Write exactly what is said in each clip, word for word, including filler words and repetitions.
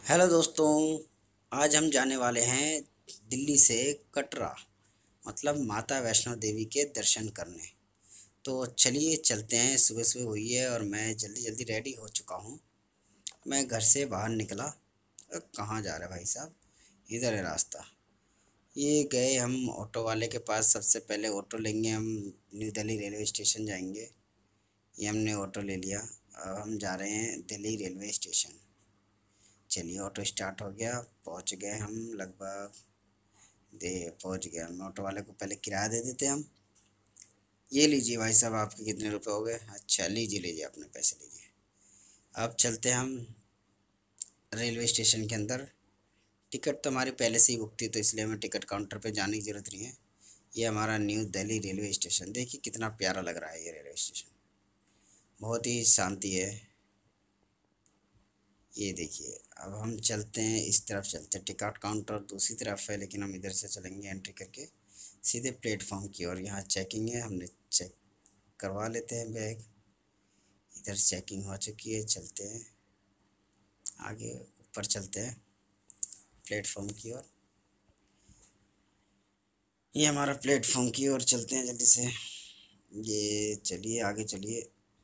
Hello दोस्तों। आज हम जाने वाले हैं दिल्ली से कटरा, मतलब माता वैष्णो देवी के दर्शन करने। तो चलिए चलते हैं। सुबह सुबह हुई है और मैं जल्दी जल्दी रेडी हो चुका हूँ। मैं घर से बाहर निकला। अ, कहाँ जा रहे भाई साहब? इधर है रास्ता। ये गए हम ऑटो वाले के पास। सबसे पहले ऑटो लेंगे हम, न्यू दिल्ली रेलवे स्टेशन जाएंगे। ये हमने ऑटो ले लिया। अब हम जा रहे हैं दिल्ली रेलवे स्टेशन। चलिए ऑटो स्टार्ट हो गया। पहुंच गए हम लगभग। दे पहुंच गए हम। ऑटो वाले को पहले किराया दे देते हम। ये लीजिए भाई साहब, आपके कितने रुपए हो गए? अच्छा, लीजिए लीजिए, अपने पैसे लीजिए। अब चलते हम रेलवे स्टेशन के अंदर। टिकट तो हमारी पहले से ही बुक थी, तो इसलिए हमें टिकट काउंटर पे जाने की ज़रूरत नहीं है। ये हमारा न्यू दिल्ली रेलवे स्टेशन। देखिए कितना प्यारा लग रहा है ये रेलवे स्टेशन। बहुत ही शांति है। ये देखिए। अब हम चलते हैं, इस तरफ चलते हैं। टिकट काउंटर दूसरी तरफ है, लेकिन हम इधर से चलेंगे एंट्री करके सीधे प्लेटफॉर्म की ओर। यहाँ चेकिंग है, हमने चेक करवा लेते हैं बैग। इधर चेकिंग हो चुकी है। चलते हैं आगे, ऊपर चलते हैं प्लेटफॉर्म की ओर। ये हमारा प्लेटफॉर्म की ओर चलते हैं जल्दी से। ये चलिए आगे चलिए।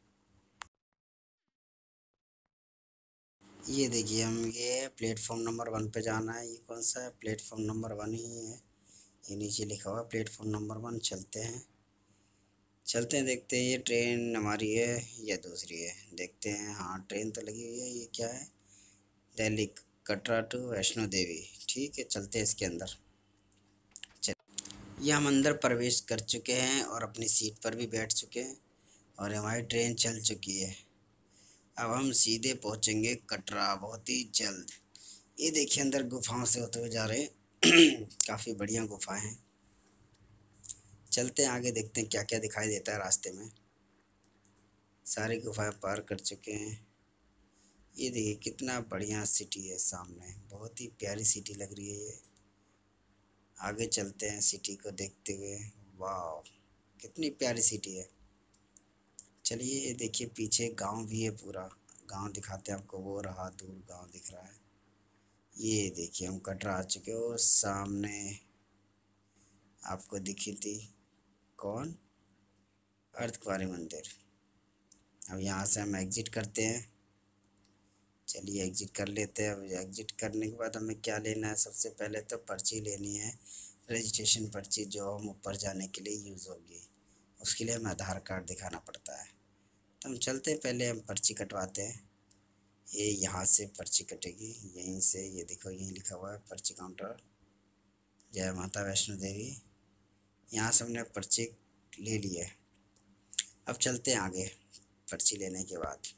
ये देखिए, हम ये प्लेटफॉर्म नंबर वन पे जाना है। ये कौन सा है? प्लेटफॉर्म नंबर वन ही है। ये नीचे लिखा हुआ प्लेटफॉर्म नंबर वन। चलते हैं चलते हैं, देखते हैं ये ट्रेन हमारी है या दूसरी है। देखते हैं। हाँ, ट्रेन तो लगी हुई है। ये क्या है? दिल्ली कटरा टू वैष्णो देवी। ठीक है, चलते हैं इसके अंदर। चल, ये हम अंदर प्रवेश कर चुके हैं और अपनी सीट पर भी बैठ चुके हैं और हमारी ट्रेन चल चुकी है। अब हम सीधे पहुंचेंगे कटरा बहुत ही जल्द। ये देखिए, अंदर गुफाओं से होते हुए जा रहे हैं। काफ़ी बढ़िया गुफाएं हैं। चलते हैं आगे, देखते हैं क्या क्या दिखाई देता है रास्ते में। सारी गुफाएं पार कर चुके हैं। ये देखिए कितना बढ़िया सिटी है सामने। बहुत ही प्यारी सिटी लग रही है ये। आगे चलते हैं सिटी को देखते हुए। वाह, कितनी प्यारी सिटी है। चलिए, ये देखिए पीछे गांव भी है पूरा। गांव दिखाते हैं आपको। वो रहा दूर गांव दिख रहा है। ये देखिए हम कटरा आ चुके हो। सामने आपको दिखी थी कौन? अर्धकुंवारी मंदिर। अब यहाँ से हम एग्ज़िट करते हैं। चलिए एग्ज़िट कर लेते हैं। अब एग्ज़िट करने के बाद हमें क्या लेना है? सबसे पहले तो पर्ची लेनी है, रजिस्ट्रेशन पर्ची, जो हम ऊपर जाने के लिए यूज़ होगी। उसके लिए हमें आधार कार्ड दिखाना पड़ता है। तो हम चलते हैं, पहले हम पर्ची कटवाते हैं। ये यहाँ से पर्ची कटेगी, यहीं से। ये देखो, यहीं लिखा हुआ है पर्ची काउंटर, जय माता वैष्णो देवी। यहाँ से हमने पर्ची ले ली है। अब चलते हैं आगे। पर्ची लेने के बाद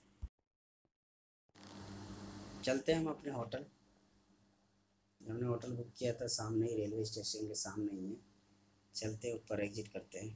चलते हैं हम अपने होटल। हमने होटल बुक किया था सामने ही, रेलवे स्टेशन के सामने ही है। चलते हैं ऊपर, एग्जिट करते हैं।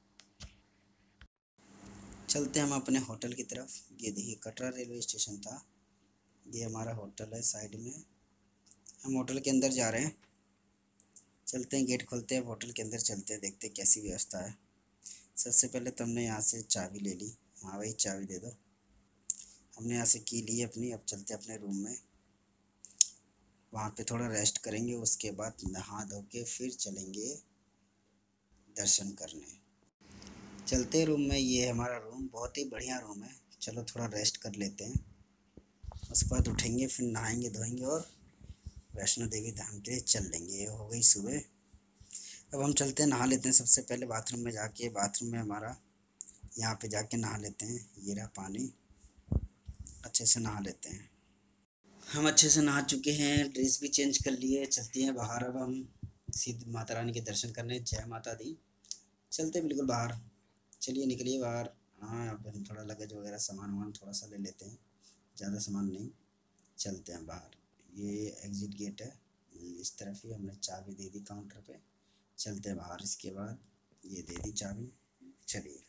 चलते हैं हम अपने होटल की तरफ। ये देखिए कटरा रेलवे स्टेशन था। ये हमारा होटल है साइड में। हम होटल के अंदर जा रहे हैं। चलते हैं, गेट खोलते हैं, होटल के अंदर चलते हैं, देखते हैं कैसी व्यवस्था है। सबसे पहले तो हमने यहाँ से चाबी ले ली। हाँ भाई, चाबी दे दो। हमने यहाँ से की ली अपनी। अब चलते हैं अपने रूम में। वहाँ पे थोड़ा रेस्ट करेंगे, उसके बाद नहा धो के फिर चलेंगे दर्शन करने। चलते रूम में। ये हमारा रूम बहुत ही बढ़िया रूम है। चलो थोड़ा रेस्ट कर लेते हैं, उसके बाद उठेंगे, फिर नहाएंगे धोएंगे और वैष्णो देवी धाम के लिए चल देंगे। ये हो गई सुबह। अब हम चलते हैं, नहा लेते हैं। सबसे पहले बाथरूम में जाके, बाथरूम में हमारा यहाँ पे जाके नहा लेते हैं। ये रहा पानी, अच्छे से नहा लेते हैं। हम अच्छे से नहा चुके हैं, ड्रेस भी चेंज कर लिए। चलते हैं बाहर। अब हम सीधे माता रानी के दर्शन करने। जय माता दी। चलते बिल्कुल बाहर। चलिए निकलिए बाहर। हाँ, अब हम थोड़ा लगेज वगैरह सामान वामान थोड़ा सा ले लेते हैं, ज़्यादा सामान नहीं। चलते हैं बाहर। ये एग्ज़िट गेट है, इस तरफ ही। हमने चाबी दे दी काउंटर पे। चलते हैं बाहर। इसके बाद ये दे दी चाबी। चलिए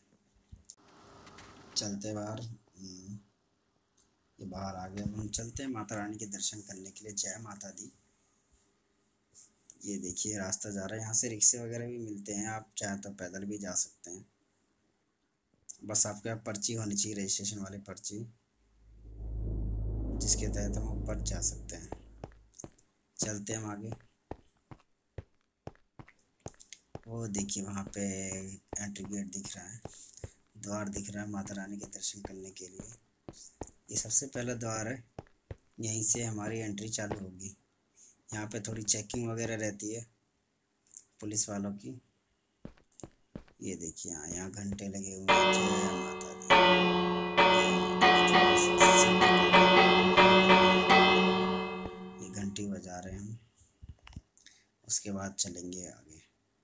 चलते बाहर। हम्म, ये बाहर आ गए। अब हम चलते हैं माता रानी के दर्शन करने के लिए। जय माता दी। ये देखिए रास्ता जा रहा है। यहाँ से रिक्शे वगैरह भी मिलते हैं, आप चाहे तो पैदल भी जा सकते हैं। बस आपके पास पर्ची होनी चाहिए, रजिस्ट्रेशन वाली पर्ची, जिसके तहत हम ऊपर जा सकते हैं। चलते हैं हम आगे। वो देखिए वहाँ पे एंट्री गेट दिख रहा है, द्वार दिख रहा है माता रानी के दर्शन करने के लिए। ये सबसे पहला द्वार है, यहीं से हमारी एंट्री चालू होगी। यहाँ पे थोड़ी चेकिंग वगैरह रहती है पुलिस वालों की। ये देखिए हाँ, यहाँ घंटे लगे हुए हैं। जय माता दी। ये घंटी बजा रहे हैं हम, उसके बाद चलेंगे आगे।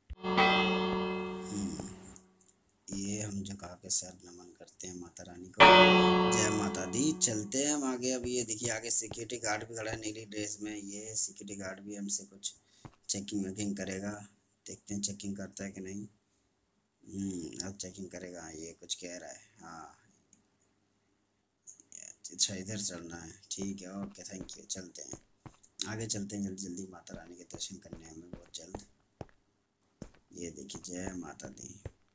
ये हम झुका के सर नमन करते हैं माता रानी को। जय माता दी। चलते हैं हम आगे। अब ये देखिए आगे सिक्योरिटी गार्ड भी खड़ा है नीली ड्रेस में। ये सिक्योरिटी गार्ड भी हमसे कुछ चेकिंग वेकिंग करेगा, देखते हैं चेकिंग करता है कि नहीं। हम्म अब चेकिंग करेगा, ये कुछ कह रहा है। हाँ अच्छा इधर चलना है, ठीक है ओके थैंक यू। चलते हैं आगे, चलते हैं जल्दी जल्दी माता रानी के दर्शन करने हमें बहुत जल्द। ये देखिए जय माता दी।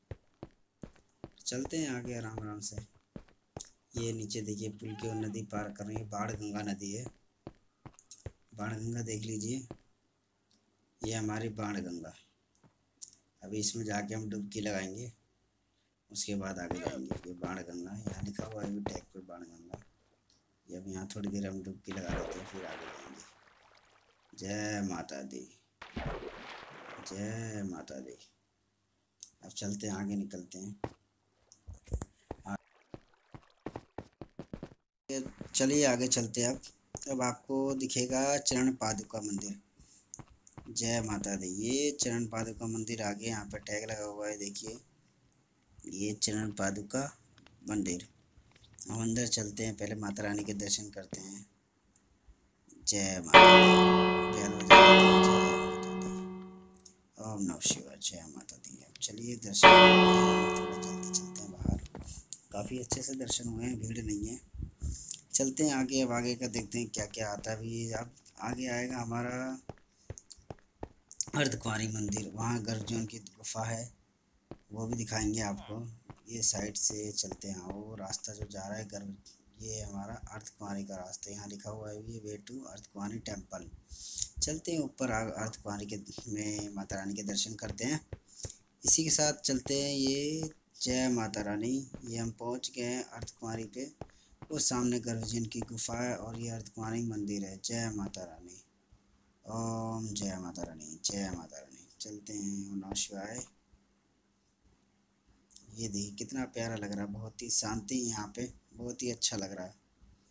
चलते हैं आगे आराम आराम से। ये नीचे देखिए पुल की ओर नदी पार कर रही है, बाण गंगा नदी है। बाण गंगा देख लीजिए, ये हमारी बाण गंगा। अभी इसमें जाके हम डुबकी लगाएंगे, उसके बाद आगे जाएंगे। ये बाण गंगा यहाँ लिखा हुआ है टैग पे बाण गंगा। ये अब यहाँ थोड़ी देर हम डुबकी लगा लेते हैं, फिर आगे जाएंगे। जय माता दी, जय माता दी। अब चलते हैं आगे, निकलते हैं। चलिए आगे चलते हैं। अब अब आपको दिखेगा चरण पादुका मंदिर। जय माता दी। ये चरण पादुका मंदिर आगे यहाँ पर टैग लगा हुआ है, देखिए ये चरण पादुका मंदिर। हम अंदर चलते हैं, पहले माता रानी के दर्शन करते हैं। जय माता दी। जय माता दी। ओम नमः शिवाय। जय माता दी। अब चलिए दर्शन, थोड़ा जल्दी चलते हैं बाहर। काफ़ी अच्छे से दर्शन हुए हैं, भीड़ नहीं है। चलते हैं आगे। अब आगे का देखते हैं क्या क्या आता है। अभी अब आगे आएगा हमारा अर्धकुंवारी मंदिर। वहाँ गर्भजोन की गुफा है, वो भी दिखाएंगे आपको। ये साइड से चलते हैं, वो रास्ता जो जा रहा है गर्भ, ये हमारा अर्धकुंवारी का रास्ता। यहाँ लिखा हुआ है ये वे टू अर्धकुंवारी टेम्पल। चलते हैं ऊपर अर्धकुंवारी के में माता रानी के दर्शन करते हैं। इसी के साथ चलते हैं ये जय माता रानी। ये हम पहुँच गए हैं अर्धकुंवारी पे। वो सामने गर्भजन की गुफा है और ये अर्धकुंवारी मंदिर है। जय माता रानी। ओम जय माता रानी, जय माता रानी। चलते हैं। ओम नमः शिवाय। ये देखिए कितना प्यारा लग रहा है, बहुत ही शांति यहाँ पे, बहुत ही अच्छा लग रहा है।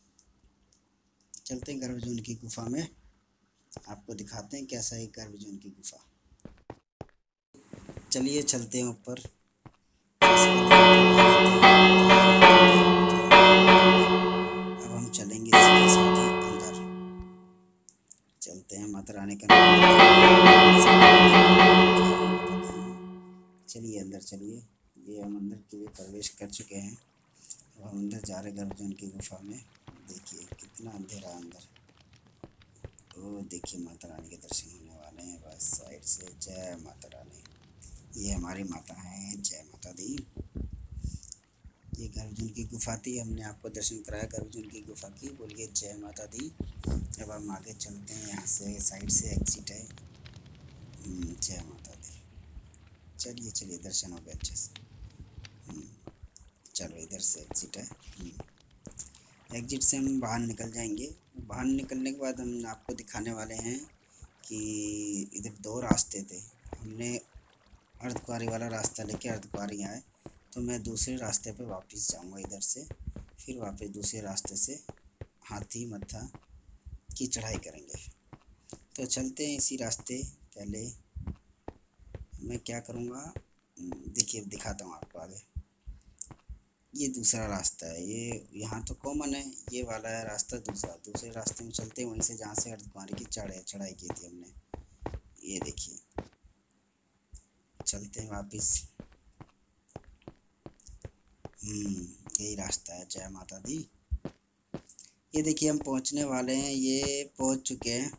चलते हैं गर्भजून की गुफा में, आपको दिखाते हैं कैसा है गर्भजून की गुफा। चलिए चलते हैं ऊपर। अब हम चलेंगे इसके साथ ही अंदर। चलते हैं माता रानी का नाम। चलिए अंदर चलिए। ये हम अंदर के लिए प्रवेश कर चुके हैं। अब हम अंदर जा रहे गर्भजन की गुफा में। देखिए कितना अंधेरा अंदर। ओ देखिए माता रानी के दर्शन होने वाले हैं बस साइड से। जय माता रानी। ये हमारी माता हैं, जय माता दी। ये गर्भजन की गुफा थी, हमने आपको दर्शन कराया गर्भजन की गुफा की। बोलिए जय माता दी। अब हम आगे चलते हैं, यहाँ से साइड से एग्जिट है। जय माता दी। चलिए चलिए दर्शन हो गए अच्छे से। चलो इधर से एग्जिट है। एग्जिट से हम बाहर निकल जाएंगे। बाहर निकलने के बाद हम आपको दिखाने वाले हैं कि इधर दो रास्ते थे। हमने अर्धकुंवारी वाला रास्ता लेके अर्धकुंवारी आए, तो मैं दूसरे रास्ते पे वापस जाऊंगा इधर से, फिर वापस दूसरे रास्ते से हाथी मत्था की चढ़ाई करेंगे। तो चलते हैं इसी रास्ते। पहले मैं क्या करूँगा देखिए, दिखाता हूँ आपको आगे। ये दूसरा रास्ता है, ये यहाँ तो कॉमन है, ये वाला है रास्ता दूसरा। दूसरे रास्ते में चलते हैं वहीं से जहाँ से अर्धकुंवारी की चढ़ाई चढ़ाई की थी हमने। ये देखिए चलते हैं वापस। हम्म यही रास्ता है। जय माता दी। ये देखिए हम पहुँचने वाले हैं, ये पहुँच चुके हैं।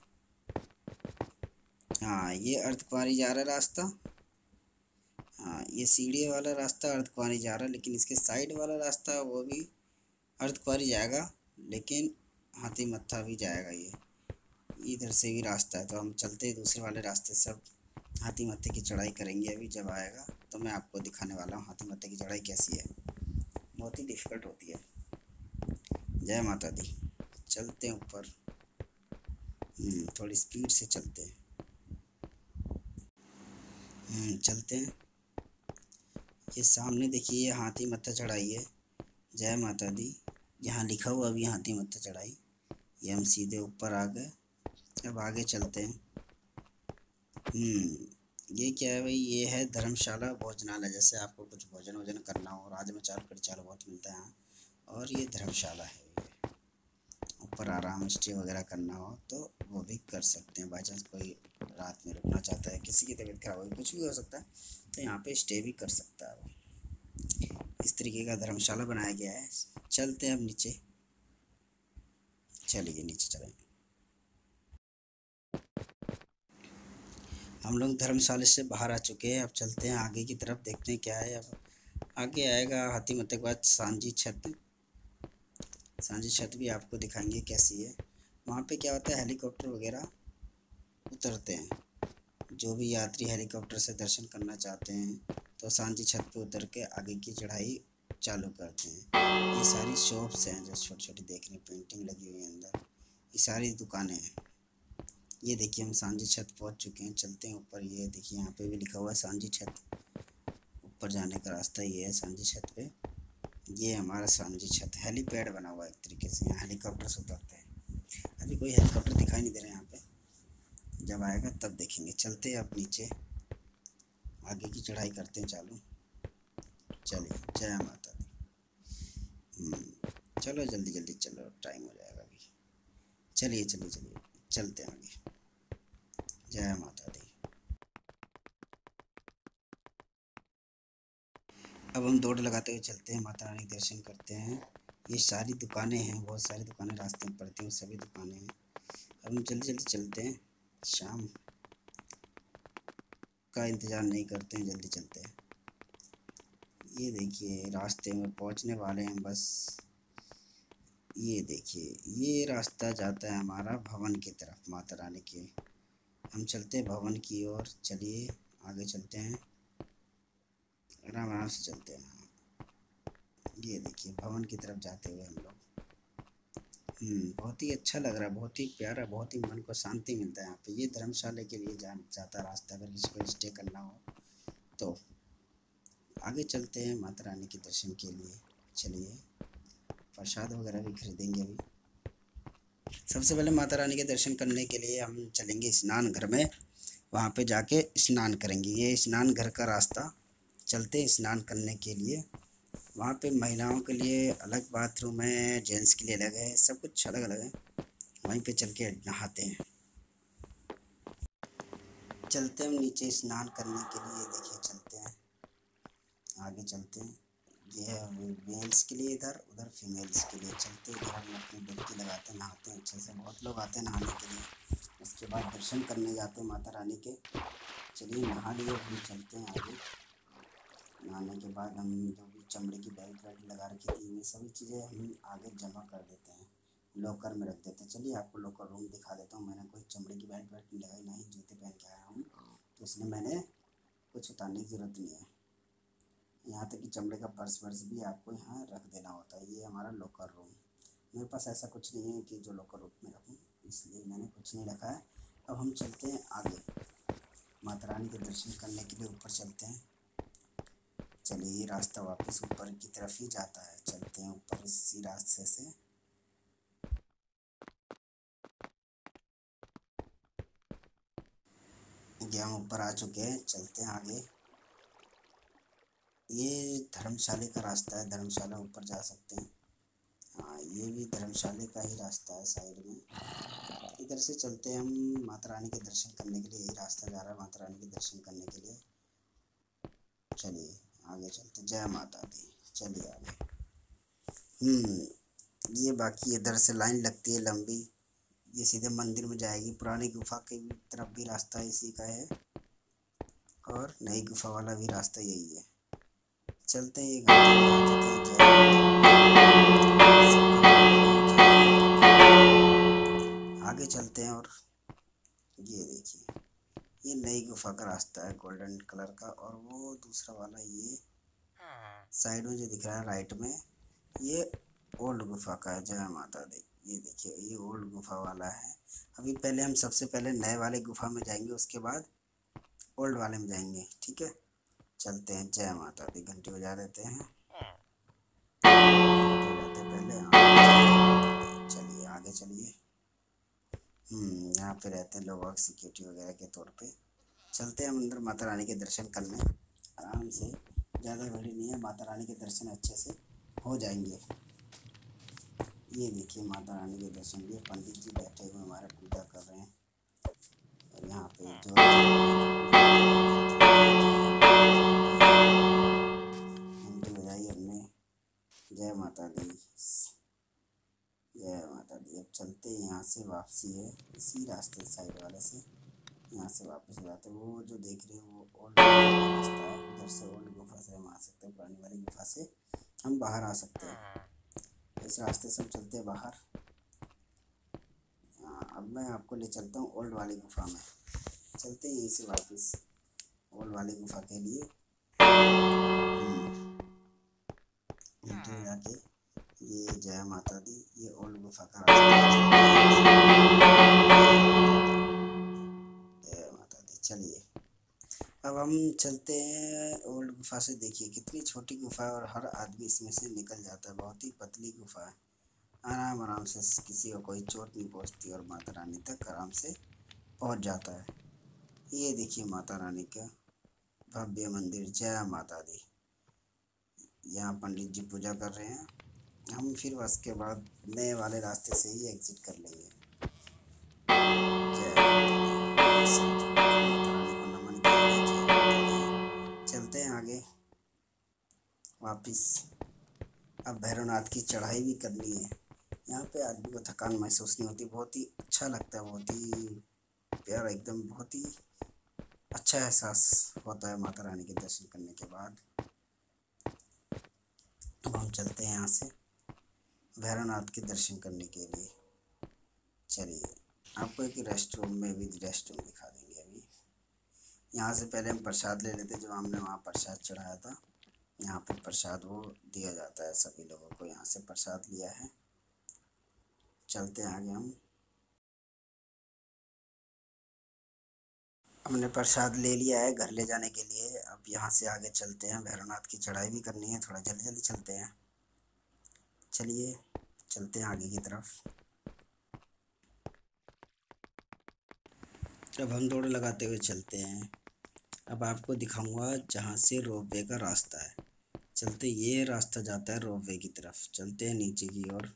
हाँ ये अर्धकुंवारी जा रहा रास्ता। हाँ ये सीढ़ी वाला रास्ता अर्धकुंवारी जा रहा है, लेकिन इसके साइड वाला रास्ता वो भी अर्धकुंवारी जाएगा, लेकिन हाथी मत्था भी जाएगा। ये इधर से भी रास्ता है, तो हम चलते हैं दूसरे वाले रास्ते से। सब हाथी मत्थे की चढ़ाई करेंगे। अभी जब आएगा तो मैं आपको दिखाने वाला हूँ हाथी मत्थे की चढ़ाई कैसी है। बहुत ही डिफ़िकल्ट होती है। जय माता दी। चलते हैं ऊपर। थोड़ी स्पीड से चलते हैं। चलते हैं। ये सामने देखिए, ये हाथी मत्था चढ़ाई है। जय माता दी। यहाँ लिखा हुआ अभी हाथी मत्था चढ़ाई। ये हम सीधे ऊपर आ गए। अब आगे चलते हैं। हम्म ये क्या है भाई? ये है धर्मशाला भोजनालय। जैसे आपको कुछ भोजन वोजन करना हो, राजमा चावल कढ़ी चावल बहुत मिलता है यहाँ। और ये धर्मशाला है। ऊपर आराम स्टे वगैरह करना हो तो वो भी कर सकते हैं। बाई चांस कोई रात में रुकना चाहता है, किसी की तबीयत खराब हो, कुछ भी हो सकता है, तो यहाँ पे स्टे भी कर सकता है वो। इस तरीके का धर्मशाला बनाया गया है। चलते हैं अब नीचे। चलिए नीचे चलें। हम लोग धर्मशाला से बाहर आ चुके हैं। अब चलते हैं आगे की तरफ, देखते हैं क्या है। अब आगे आएगा हाथी मत्थे के बाद सांझी छत। सांझी छत भी आपको दिखाएंगे कैसी है। वहाँ पे क्या होता है, हेलीकॉप्टर वगैरह उतरते हैं। जो भी यात्री हेलीकॉप्टर से दर्शन करना चाहते हैं तो सांझी छत पे उतर के आगे की चढ़ाई चालू करते हैं। ये सारी शॉप्स हैं जो छोटी छोटी देखने, पेंटिंग लगी हुई है अंदर। ये सारी दुकानें हैं। ये देखिए हम सांझी छत पहुंच चुके हैं। चलते हैं ऊपर। ये देखिए यहाँ पे भी लिखा हुआ है सांझी छत। ऊपर जाने का रास्ता ये है सांझी छत पे। ये हमारा सांझी छत हेलीपैड बना हुआ है एक तरीके से। यहाँ हेलीकॉप्टर से उतरते हैं। अभी कोई हेलीकॉप्टर दिखाई नहीं दे रहे यहाँ पे। जब आएगा तब देखेंगे। चलते हैं अब नीचे, आगे की चढ़ाई करते हैं चालू। चलिए जय माता दी। चलो जल्दी जल्दी चलो, टाइम हो जाएगा अभी। चलिए चलिए चलिए चलते हैं आगे। जय माता दी। अब हम दौड़ लगाते हुए चलते हैं, माता रानी के दर्शन करते हैं। ये सारी दुकानें हैं, बहुत सारी दुकानें रास्ते में पड़ती हैं, सभी दुकानें हैं। अब हम जल्दी जल्दी चलते हैं। शाम का इंतज़ार नहीं करते हैं, जल्दी चलते हैं। ये देखिए रास्ते में पहुंचने वाले हैं बस। ये देखिए ये रास्ता जाता है हमारा भवन की तरफ, माता रानी के। हम चलते हैं भवन की ओर। चलिए आगे चलते हैं, आराम आराम से चलते हैं। ये देखिए भवन की तरफ जाते हुए हम लोग। हम्म बहुत ही अच्छा लग रहा है, बहुत ही प्यारा, बहुत ही मन को शांति मिलता है यहाँ पे। ये धर्मशाला के लिए जा जाता रास्ता, अगर किसी को स्टे करना हो तो। आगे चलते हैं माता रानी के दर्शन के लिए। चलिए प्रसाद वगैरह भी खरीदेंगे अभी। सबसे पहले माता रानी के दर्शन करने के लिए हम चलेंगे स्नान घर में। वहाँ पे जाके स्नान करेंगे। ये स्नान घर का रास्ता। चलते हैं स्नान करने के लिए। वहाँ पे महिलाओं के लिए अलग बाथरूम है, जेंट्स के लिए अलग है, सब कुछ अलग अलग है। वहीं पे चल के नहाते हैं। चलते हैं हम नीचे स्नान करने के लिए। देखिए चलते हैं आगे चलते हैं। ये है मेल्स के लिए इधर, उधर फीमेल्स के लिए। चलते इधर हम अपनी डुबकी लगाते हैं, नहाते हैं अच्छे से। बहुत लोग आते हैं नहाने के लिए। उसके बाद दर्शन करने जाते हैं माता रानी के। चलिए नहा लिए, हम चलते हैं आगे। नहाने के बाद हम जो भी चमड़े की बेल्ट वेल्ट लगा रखी थी, ये सभी चीज़ें हम आगे जमा कर देते हैं, लॉकर में रख देते हैं। चलिए आपको लॉकर रूम दिखा देता हूँ। मैंने कोई चमड़े की बेल्ट वेल्ट नहीं लगाई, ना ही जूते पहन के आया हूँ, तो इसलिए मैंने कुछ उतारने की ज़रूरत नहीं है। यहाँ तक कि चमड़े का पर्स वर्स भी आपको यहाँ रख देना होता है। ये हमारा लॉकर रूम। मेरे पास ऐसा कुछ नहीं है कि जो लॉकर रूम में रखूँ, इसलिए मैंने कुछ नहीं रखा है। अब हम चलते हैं आगे, माता रानी के दर्शन करने के लिए ऊपर चलते हैं। चलिए ये रास्ता वापस ऊपर की तरफ ही जाता है। चलते हैं ऊपर इसी रास्ते से। ये हम ऊपर आ चुके हैं, चलते हैं आगे। ये धर्मशाला का रास्ता है, धर्मशाला ऊपर जा सकते हैं। हाँ ये भी धर्मशाला का ही रास्ता है साइड में। इधर से चलते हैं हम माता रानी के दर्शन करने के लिए। यही रास्ता जा रहा है माता रानी के दर्शन करने के लिए। चलिए आगे चलते। जय माता दी। चलिए आगे। हम्म ये बाकी इधर से लाइन लगती है लंबी। ये सीधे मंदिर में जाएगी। पुरानी गुफा की तरफ भी रास्ता इसी का है, और नई गुफा वाला भी रास्ता यही है। चलते हैं आगे चलते हैं और ये देखिए, ये नई गुफा का रास्ता है गोल्डन कलर का, और वो दूसरा वाला ये साइड में जो दिख रहा है राइट में, ये ओल्ड गुफा का है। जय माता दी। ये देखिए, ये ओल्ड गुफा वाला है। अभी पहले हम सबसे पहले नए वाले गुफा में जाएंगे, उसके बाद ओल्ड वाले में जाएंगे, ठीक है। चलते हैं। जय माता दी। घंटी बजा देते हैं, घंटी बजाते पहले। हाँ, चलिए आगे चलिए। हम्म यहाँ पे रहते हैं लोग सिक्योरिटी वगैरह के तौर पे। चलते हैं हम अंदर माता रानी के दर्शन करने आराम से। ज़्यादा भीड़ नहीं है, माता रानी के दर्शन अच्छे से हो जाएंगे। ये देखिए माता रानी के दर्शन लिए पंडित जी बैठे हुए हमारा पूजा कर रहे हैं। और यहाँ पे जो घंटी बजाई हमने। जय माता दी, जय माता दी। अब चलते हैं, यहाँ से वापसी है इसी रास्ते साइड वाले से। यहाँ से वापस हो जाते हैं। वो जो देख रहे हैं वो ओल्ड रास्ता है, उधर से ओल्ड गुफा से हम आ सकते हैं, पुरानी वाली गुफा से हम बाहर आ सकते हैं। इस रास्ते से हम चलते हैं बाहर। अब मैं आपको ले चलता हूँ ओल्ड वाली गुफा में। चलते हैं यहीं से वापस ओल्ड वाली गुफा के लिए। जाके ये जय माता दी, ये ओल्ड गुफा का रास्ता है। चलिए अब हम चलते हैं ओल्ड गुफा से। देखिए कितनी छोटी गुफा है और हर आदमी इसमें से निकल जाता है। बहुत ही पतली गुफा है, आराम आराम से किसी को कोई चोट नहीं पहुंचती और माता रानी तक आराम से पहुंच जाता है। ये देखिए माता रानी का भव्य मंदिर। जय माता दी। यहाँ पंडित जी पूजा कर रहे हैं। हम फिर उसके बाद नए वाले रास्ते से ही एग्जिट कर लेंगे। चलते हैं आगे वापिस। अब भैरवनाथ की चढ़ाई भी करनी है। यहाँ पे आदमी को थकान महसूस नहीं होती, बहुत ही अच्छा लगता है, बहुत ही प्यारा, एकदम बहुत ही अच्छा एहसास होता है माता रानी के दर्शन करने के बाद। अब हम चलते हैं यहाँ से भैरवनाथ के दर्शन करने के लिए। चलिए आपको एक रेस्ट रूम में भी रेस्ट रूम दिखा देंगे। अभी यहाँ से पहले हम प्रसाद ले लेते, जो हमने वहाँ प्रसाद चढ़ाया था। यहाँ पे प्रसाद वो दिया जाता है सभी लोगों को। यहाँ से प्रसाद लिया है। चलते हैं आगे। हम हमने प्रसाद ले लिया है घर ले जाने के लिए। अब यहाँ से आगे चलते हैं, भैरवनाथ की चढ़ाई भी करनी है, थोड़ा जल्दी जल्दी चलते हैं। चलिए चलते हैं आगे की तरफ। अब हम दौड़ लगाते हुए चलते हैं। अब आपको दिखाऊंगा जहाँ से रोपवे का रास्ता है। चलते, ये रास्ता जाता है रोपवे की तरफ। चलते हैं नीचे की ओर।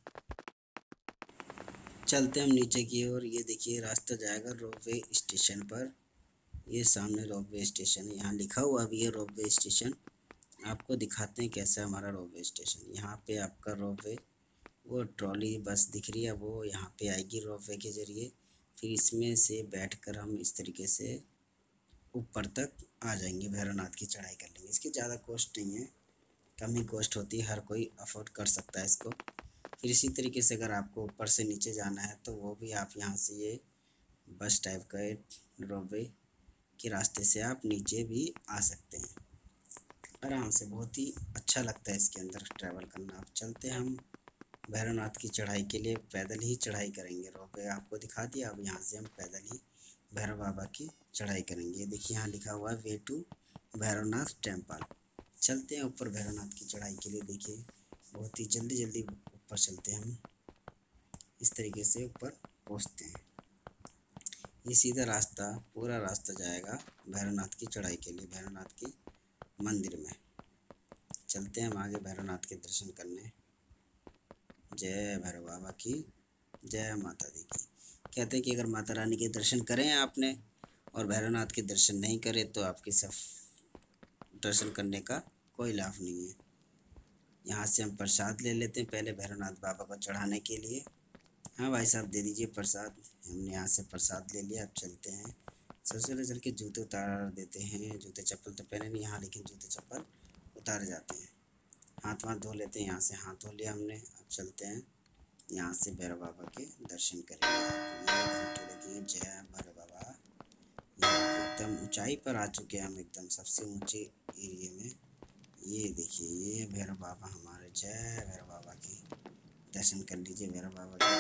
चलते हैं हम नीचे की ओर। ये देखिए रास्ता जाएगा रोपवे स्टेशन पर। ये सामने रोपवे स्टेशन है, यहाँ लिखा हुआ भी है रोपवे स्टेशन। आपको दिखाते हैं कैसा है हमारा रोपवे स्टेशन। यहाँ पे आपका रोपवे, वो ट्रॉली बस दिख रही है, वो यहाँ पे आएगी रोपवे के ज़रिए। फिर इसमें से बैठकर हम इस तरीके से ऊपर तक आ जाएंगे, भैरवनाथ की चढ़ाई कर लेंगे। इसकी ज़्यादा कॉस्ट नहीं है, कम ही कॉस्ट होती है, हर कोई अफोर्ड कर सकता है इसको। फिर इसी तरीके से अगर आपको ऊपर से नीचे जाना है तो वो भी आप यहाँ से ये बस टाइप का रोपवे के रास्ते से आप नीचे भी आ सकते हैं आराम से। बहुत ही अच्छा लगता है इसके अंदर ट्रैवल करना। अब चलते हैं हम भैरवनाथ की चढ़ाई के लिए। पैदल ही चढ़ाई करेंगे, रोपवे आपको दिखा दिया। अब यहाँ से हम पैदल ही भैरव बाबा की चढ़ाई करेंगे। देखिए यहाँ लिखा हुआ है वे टू भैरवनाथ टेम्पल। चलते हैं ऊपर भैरवनाथ की चढ़ाई के लिए। देखिए बहुत ही जल्दी जल्दी ऊपर चलते हैं हम, इस तरीके से ऊपर पहुँचते हैं। ये सीधा रास्ता, पूरा रास्ता जाएगा भैरवनाथ की चढ़ाई के लिए, भैरवनाथ के मंदिर में। चलते हैं हम आगे भैरवनाथ के दर्शन करने। जय भैरव बाबा की, जय माता दी की। कहते हैं कि अगर माता रानी के दर्शन करें आपने और भैरवनाथ के दर्शन नहीं करें तो आपके सब दर्शन करने का कोई लाभ नहीं है। यहाँ से हम प्रसाद ले लेते हैं पहले भैरवनाथ बाबा को चढ़ाने के लिए। हाँ भाई साहब दे दीजिए प्रसाद। हमने यहाँ से प्रसाद ले लिया। अब चलते हैं। सबसे पहले चल के जूते उतार देते हैं। जूते चप्पल तो पहने नहीं यहाँ, लेकिन जूते चप्पल उतार जाते हैं। हाथ वाथ धो लेते हैं। यहाँ से हाथ धो लिया हमने। अब चलते हैं यहाँ से भैरव बाबा के दर्शन करेंगे। ये घंटी लगी है, जय भैरव बाबा ऊंचाई पर आ चुके हैं हम, एकदम सबसे ऊंचे एरिया में। ये देखिए ये भैरव बाबा हमारे, जय भैरव बाबा की। दर्शन कर लीजिए भैरव बाबा की,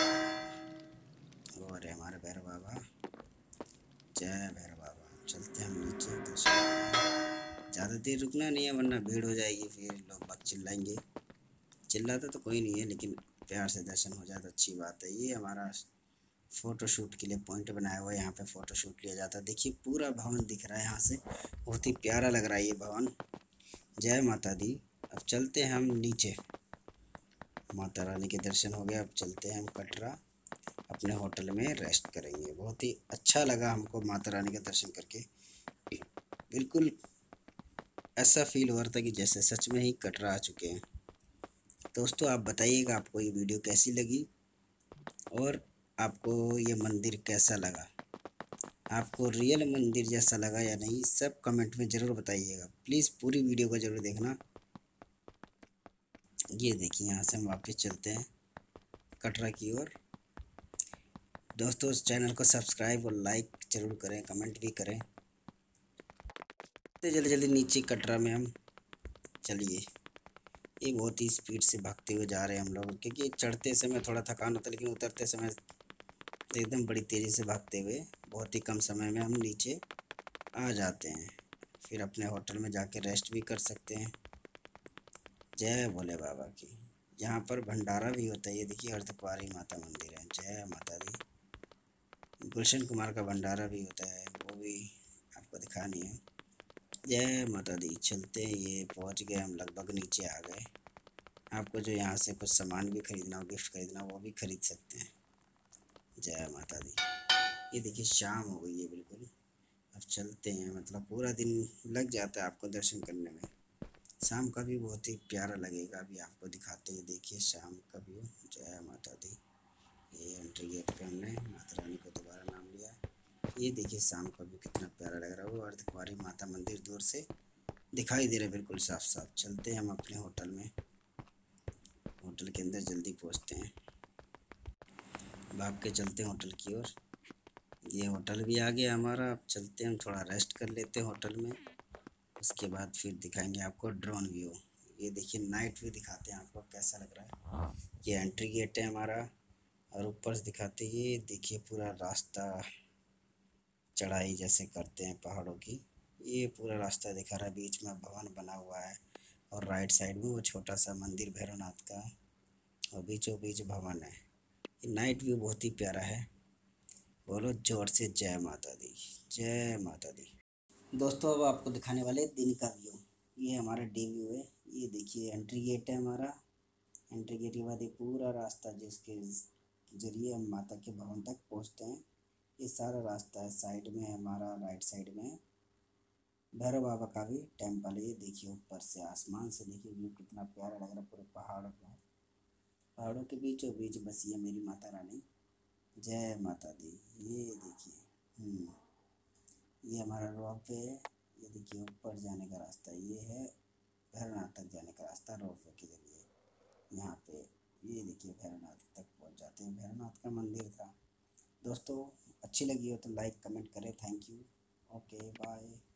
जय। और हमारे भैरव बाबा, जय भैरव बाबा। चलते हम नीचे दर्शन। ज़्यादा देर रुकना नहीं है वरना भीड़ हो जाएगी, फिर लोग बाग चिल्लाएंगे। चिल्लाता तो कोई नहीं है, लेकिन प्यार से दर्शन हो जाए तो अच्छी बात है। ये हमारा फ़ोटो शूट के लिए पॉइंट बनाया हुआ है, यहाँ पे फ़ोटो शूट लिया जाता है। देखिए पूरा भवन दिख रहा है यहाँ से, बहुत ही प्यारा लग रहा है ये भवन। जय माता दी। अब चलते हैं हम नीचे। माता रानी के दर्शन हो गए, अब चलते हैं हम कटरा, अपने होटल में रेस्ट करेंगे। बहुत ही अच्छा लगा हमको माता रानी का दर्शन करके, बिल्कुल ऐसा फील हो रहा था कि जैसे सच में ही कटरा आ चुके हैं। दोस्तों आप बताइएगा आपको ये वीडियो कैसी लगी और आपको ये मंदिर कैसा लगा, आपको रियल मंदिर जैसा लगा या नहीं, सब कमेंट में ज़रूर बताइएगा। प्लीज़ पूरी वीडियो को ज़रूर देखना। ये देखिए यहाँ से हम वापस चलते हैं कटरा की ओर। दोस्तों इस चैनल को सब्सक्राइब और लाइक ज़रूर करें, कमेंट भी करें। तो जल्दी जल्दी नीचे कटरा में हम चलिए। ये बहुत ही स्पीड से भागते हुए जा रहे हैं हम लोग, क्योंकि चढ़ते समय थोड़ा थकान होता है, लेकिन उतरते समय एकदम बड़ी तेज़ी से भागते हुए बहुत ही कम समय में हम नीचे आ जाते हैं। फिर अपने होटल में जाके रेस्ट भी कर सकते हैं। जय भोले बाबा की। यहाँ पर भंडारा भी होता है, ये देखिए अर्धकुंवारी माता मंदिर है। जय माता दी। गुलशन कुमार का भंडारा भी होता है, वो भी आपको दिखा नहीं है। जय माता दी। चलते हैं, ये पहुँच गए हम, लगभग नीचे आ गए। आपको जो यहाँ से कुछ सामान भी खरीदना हो, गिफ्ट खरीदना हो, वो भी खरीद सकते हैं। जय माता दी। ये देखिए शाम हो गई है बिल्कुल, अब चलते हैं। मतलब पूरा दिन लग जाता है आपको दर्शन करने में, शाम का भी बहुत ही प्यारा लगेगा। अभी आपको दिखाते हैं, देखिए शाम का व्यू। जय माता दी। ये एंट्री गेट पे हमने माता रानी को दोबारा नाम लिया। ये देखिए शाम का व्यू कितना प्यारा लग रहा है, वो अर्धकुंवारी माता मंदिर दूर से दिखाई दे रहा है बिल्कुल साफ साफ। चलते हैं हम अपने होटल में, होटल के अंदर जल्दी पहुँचते हैं, भाग के चलते हैं होटल की ओर। ये होटल भी आ गया हमारा, अब चलते हैं हम थोड़ा रेस्ट कर लेते हैं होटल में, उसके बाद फिर दिखाएंगे आपको ड्रोन व्यू। ये देखिए नाइट व्यू दिखाते हैं आपको कैसा लग रहा है। ये एंट्री गेट है हमारा, और ऊपर से दिखाते हैं, ये देखिए पूरा रास्ता चढ़ाई जैसे करते हैं पहाड़ों की, ये पूरा रास्ता दिखा रहा है। बीच में भवन बना हुआ है और राइट साइड में वो छोटा सा मंदिर भैरवनाथ का, और बीचों बीच भवन है। ये नाइट व्यू बहुत ही प्यारा है। बोलो जोर से जय माता दी, जय माता दी। दोस्तों अब आपको दिखाने वाले दिन का व्यू। ये हमारा डे व्यू है। ये देखिए एंट्री गेट है हमारा, एंट्री गेट के बाद ये पूरा रास्ता जिसके जरिए हम माता के भवन तक पहुंचते हैं, ये सारा रास्ता है। साइड में हमारा राइट साइड में भैरव बाबा का भी टेम्पल है। ये देखिए ऊपर से आसमान से देखिए व्यू कितना प्यारा लग रहा है, पूरे पहाड़ों का, पहाड़ों के बीचों बीच बसी है मेरी माता रानी। जय माता दी। ये देखिए हम्म ये हमारा रोप वे है। ये देखिए ऊपर जाने का रास्ता ये है, भैरवनाथ तक जाने का रास्ता रोप वे के जरिए। यहाँ पे ये देखिए भैरवनाथ तक पहुँच जाते हैं, भैरवनाथ का मंदिर था। दोस्तों अच्छी लगी हो तो लाइक कमेंट करें। Thank you. Okay bye.